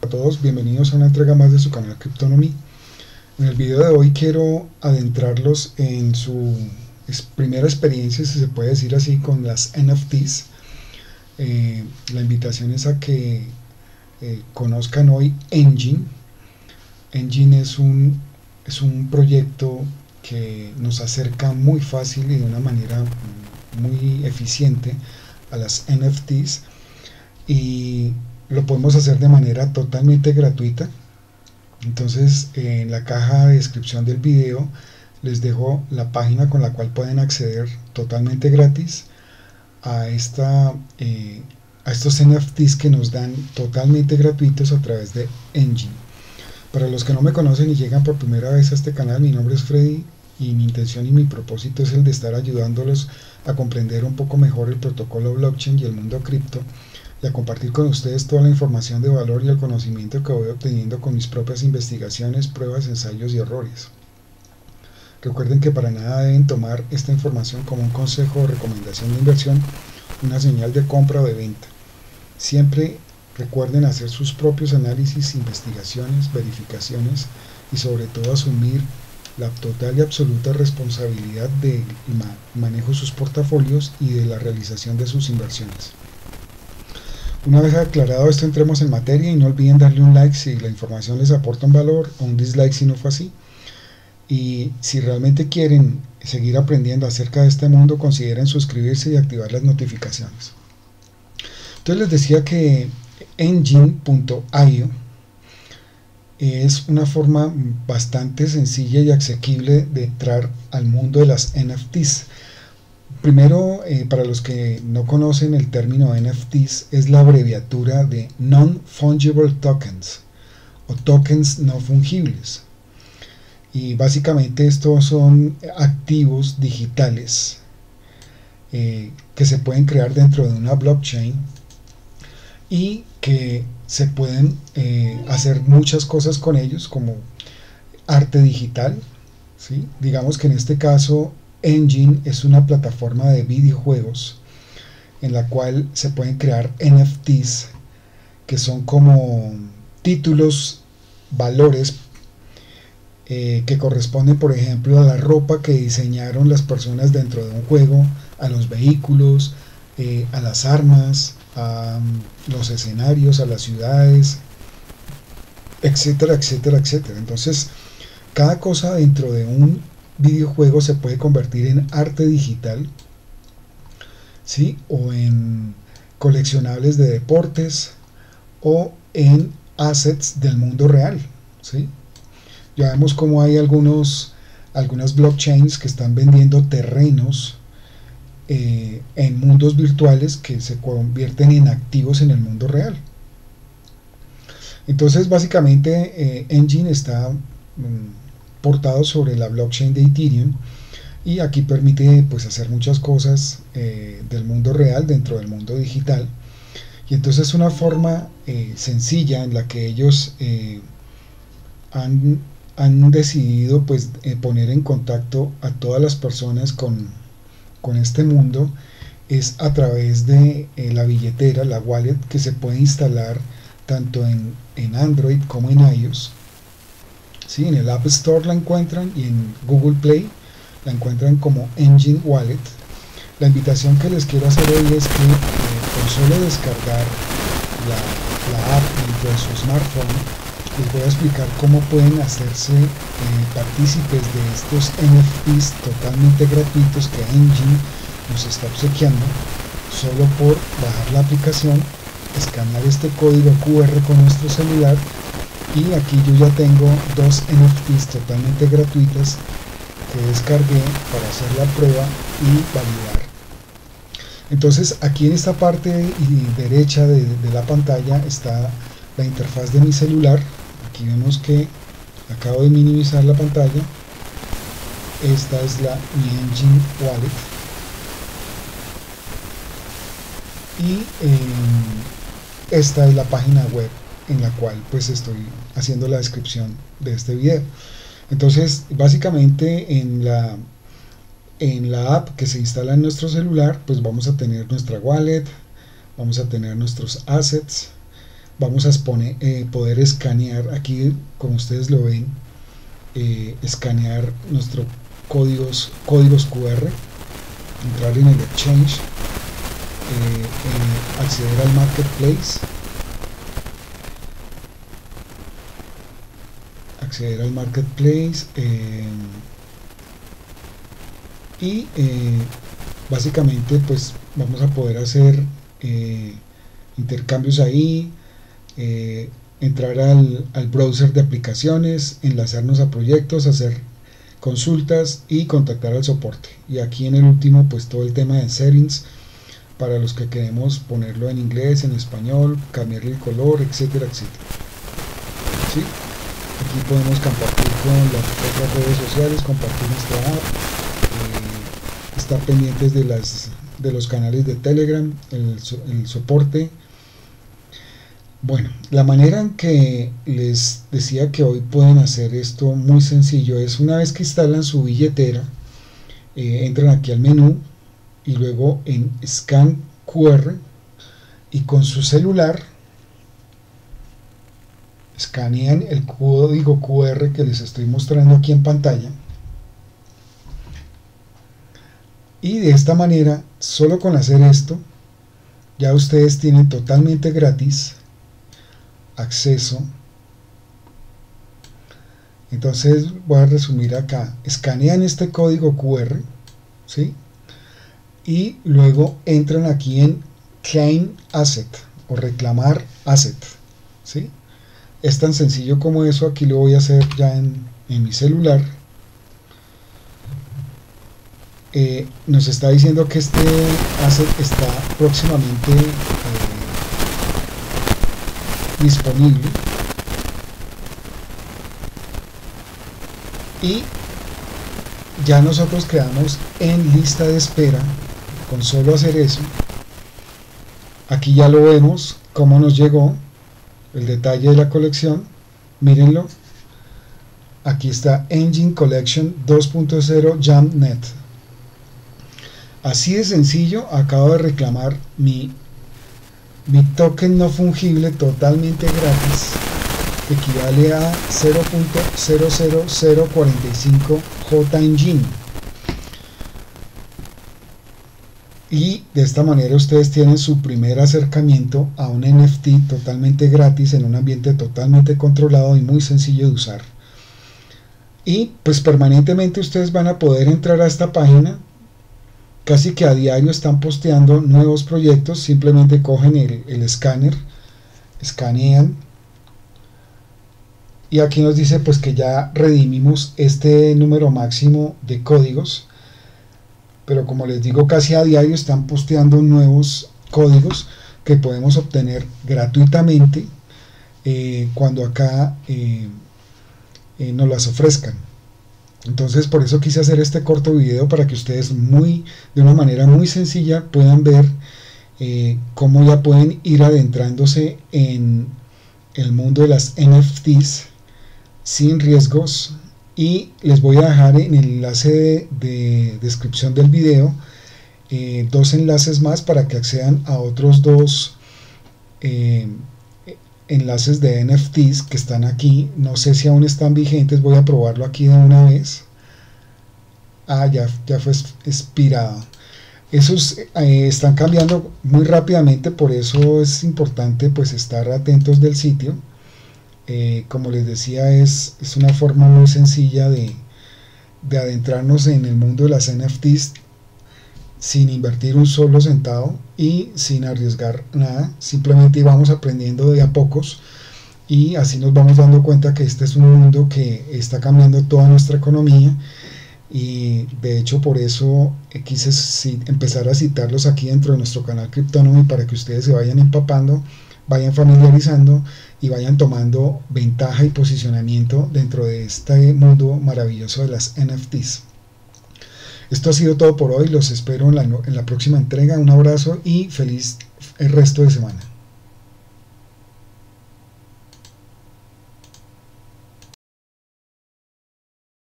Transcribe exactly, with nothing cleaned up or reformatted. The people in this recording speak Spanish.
A todos, bienvenidos a una entrega más de su canal Cryptonomy. En el video de hoy quiero adentrarlos en su primera experiencia, si se puede decir así, con las N F Ts. Eh, la invitación es a que eh, conozcan hoy Enjin. Enjin es un, es un proyecto que nos acerca muy fácil y de una manera muy eficiente a las N F Ts, y lo podemos hacer de manera totalmente gratuita. Entonces, en la caja de descripción del video les dejo la página con la cual pueden acceder totalmente gratis a, esta, eh, a estos N F Ts que nos dan totalmente gratuitos a través de Enjin. Para los que no me conocen y llegan por primera vez a este canal, mi nombre es Freddy y mi intención y mi propósito es el de estar ayudándolos a comprender un poco mejor el protocolo blockchain y el mundo cripto, y a compartir con ustedes toda la información de valor y el conocimiento que voy obteniendo con mis propias investigaciones, pruebas, ensayos y errores. Recuerden que para nada deben tomar esta información como un consejo o recomendación de inversión, una señal de compra o de venta. Siempre recuerden hacer sus propios análisis, investigaciones, verificaciones y sobre todo asumir la total y absoluta responsabilidad del manejo de sus portafolios y de la realización de sus inversiones. Una vez aclarado esto, entremos en materia y no olviden darle un like si la información les aporta un valor, o un dislike si no fue así. Y si realmente quieren seguir aprendiendo acerca de este mundo, consideren suscribirse y activar las notificaciones. Entonces les decía que Enjin punto i o es una forma bastante sencilla y asequible de entrar al mundo de las N F Ts. Primero, eh, para los que no conocen el término N F Ts, es la abreviatura de Non-Fungible Tokens o tokens no fungibles, y básicamente estos son activos digitales eh, que se pueden crear dentro de una blockchain y que se pueden eh, hacer muchas cosas con ellos, como arte digital, ¿sí? Digamos que en este caso Enjin es una plataforma de videojuegos en la cual se pueden crear N F Ts que son como títulos, valores eh, que corresponden, por ejemplo, a la ropa que diseñaron las personas dentro de un juego, a los vehículos, eh, a las armas, a um, los escenarios, a las ciudades, etcétera, etcétera, etcétera. Entonces, cada cosa dentro de un videojuego se puede convertir en arte digital, ¿sí? O en coleccionables de deportes o en assets del mundo real, ¿sí? Ya vemos cómo hay algunos, algunas blockchains que están vendiendo terrenos eh, en mundos virtuales que se convierten en activos en el mundo real. Entonces, básicamente, eh, Enjin está mm, portado sobre la blockchain de Ethereum, y aquí permite pues hacer muchas cosas eh, del mundo real dentro del mundo digital. Y entonces es una forma eh, sencilla en la que ellos eh, han, han decidido pues eh, poner en contacto a todas las personas con, con este mundo, es a través de eh, la billetera, la wallet, que se puede instalar tanto en, en Android como en iOS. Sí, en el App Store la encuentran, y en Google Play la encuentran como Enjin Wallet. La invitación que les quiero hacer hoy es que eh, con solo descargar la, la app dentro de su smartphone, les voy a explicar cómo pueden hacerse eh, partícipes de estos N F Ts totalmente gratuitos que Enjin nos está obsequiando, solo por bajar la aplicación, escanear este código Q R con nuestro celular. Y aquí yo ya tengo dos N F Ts totalmente gratuitas que descargué para hacer la prueba y validar. Entonces, aquí en esta parte derecha de, de la pantalla está la interfaz de mi celular. Aquí vemos que acabo de minimizar la pantalla. Esta es la mi Enjin Wallet. Y eh, esta es la página web en la cual pues estoy haciendo la descripción de este video. Entonces, básicamente en la en la app que se instala en nuestro celular, pues vamos a tener nuestra wallet, vamos a tener nuestros assets, vamos a exponer, eh, poder escanear aquí, como ustedes lo ven, eh, escanear nuestros códigos, códigos Q R, entrar en el exchange, eh, eh, acceder al marketplace, acceder al marketplace eh, y eh, básicamente pues vamos a poder hacer eh, intercambios ahí, eh, entrar al, al browser de aplicaciones, enlazarnos a proyectos, hacer consultas y contactar al soporte. Y aquí en el último pues todo el tema de settings para los que queremos ponerlo en inglés, en español, cambiarle el color, etcétera, etcétera. ¿Sí? Aquí podemos compartir con las otras redes sociales, compartir nuestra app, eh, estar pendientes de, las, de los canales de Telegram, el, el soporte. Bueno, la manera en que les decía que hoy pueden hacer esto muy sencillo es una vez que instalan su billetera, eh, entran aquí al menú y luego en Scan Q R y con su celular escanean el código Q R que les estoy mostrando aquí en pantalla, y de esta manera, solo con hacer esto, ya ustedes tienen totalmente gratis acceso. Entonces voy a resumir acá: escanean este código Q R, ¿sí? Y luego entran aquí en Claim Asset o reclamar asset, ¿sí? Es tan sencillo como eso. Aquí lo voy a hacer ya en, en mi celular. Eh, nos está diciendo que este asset está próximamente eh, disponible, y ya nosotros quedamos en lista de espera con solo hacer eso. Aquí ya lo vemos cómo nos llegó el detalle de la colección. Mírenlo, aquí está Engine Collection dos punto cero JamNet. Así de sencillo acabo de reclamar mi, mi token no fungible totalmente gratis, que equivale a cero punto cero cero cero cuatro cinco J Engine. Y de esta manera ustedes tienen su primer acercamiento a un N F T totalmente gratis en un ambiente totalmente controlado y muy sencillo de usar. Y pues permanentemente ustedes van a poder entrar a esta página. Casi que a diario están posteando nuevos proyectos. Simplemente cogen el, el escáner, escanean, y aquí nos dice pues que ya redimimos este número máximo de códigos. Pero como les digo, casi a diario están posteando nuevos códigos que podemos obtener gratuitamente eh, cuando acá eh, eh, nos las ofrezcan. Entonces por eso quise hacer este corto video, para que ustedes muy de una manera muy sencilla puedan ver eh, cómo ya pueden ir adentrándose en el mundo de las N F Ts sin riesgos. Y les voy a dejar en el enlace de, de descripción del video eh, dos enlaces más para que accedan a otros dos eh, enlaces de N F Ts que están aquí. No sé si aún están vigentes, voy a probarlo aquí de una vez. Ah, ya, ya fue expirado. Esos eh, están cambiando muy rápidamente, por eso es importante pues estar atentos del sitio. Eh, como les decía, es, es una forma muy sencilla de, de adentrarnos en el mundo de las N F Ts sin invertir un solo centavo y sin arriesgar nada. Simplemente vamos aprendiendo de a pocos, y así nos vamos dando cuenta que este es un mundo que está cambiando toda nuestra economía. Y de hecho por eso quise empezar a citarlos aquí dentro de nuestro canal Cryptonomy, para que ustedes se vayan empapando, vayan familiarizando y vayan tomando ventaja y posicionamiento dentro de este mundo maravilloso de las N F Ts. Esto ha sido todo por hoy. Los espero en la, en la próxima entrega. Un abrazo y feliz el resto de semana.